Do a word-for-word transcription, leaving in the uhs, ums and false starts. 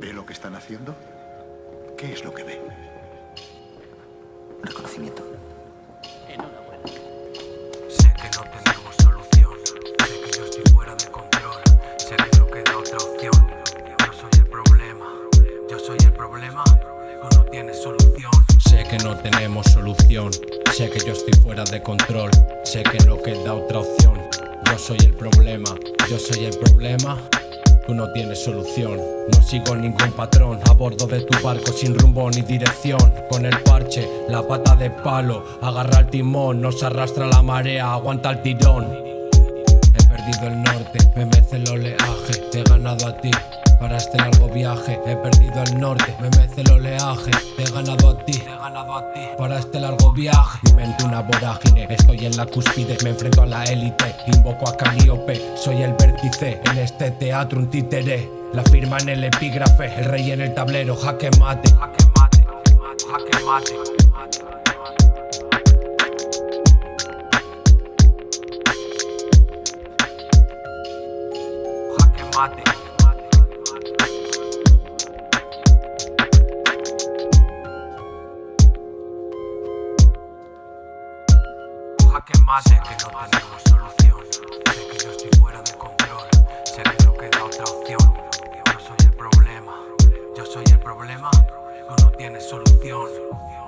¿Ve lo que están haciendo? ¿Qué es lo que ve? Reconocimiento. Enhorabuena. Sé que no tenemos solución. Sé que yo estoy fuera de control. Sé que no queda otra opción. Yo soy el problema. Yo soy el problema. Tú no tienes solución. Sé que no tenemos solución. Sé que yo estoy fuera de control. Sé que no queda otra opción. Yo soy el problema. Yo soy el problema. Tú no tienes solución. No sigo ningún patrón. A bordo de tu barco sin rumbo ni dirección. Con el parche, la pata de palo. Agarra el timón, nos arrastra la marea. Aguanta el tirón. He perdido el norte, me mece el oleaje. Te he ganado a ti para este largo viaje. He perdido el norte, me mece el oleaje. Te he ganado a ti, te he ganado a ti para este largo viaje. Mi mente una vorágine, estoy en la cúspide. Me enfrento a la élite, invoco a Calíope. Soy el vértice, en este teatro un títere. La firma en el epígrafe, el rey en el tablero. Jaque mate, jaque mate, jaque mate. Jaque mate. Jaque mate. Sé que no tenemos solución. Sé que yo estoy fuera de control. Sé que no queda otra opción. Yo soy el problema. Yo soy el problema. Tú no tienes solución.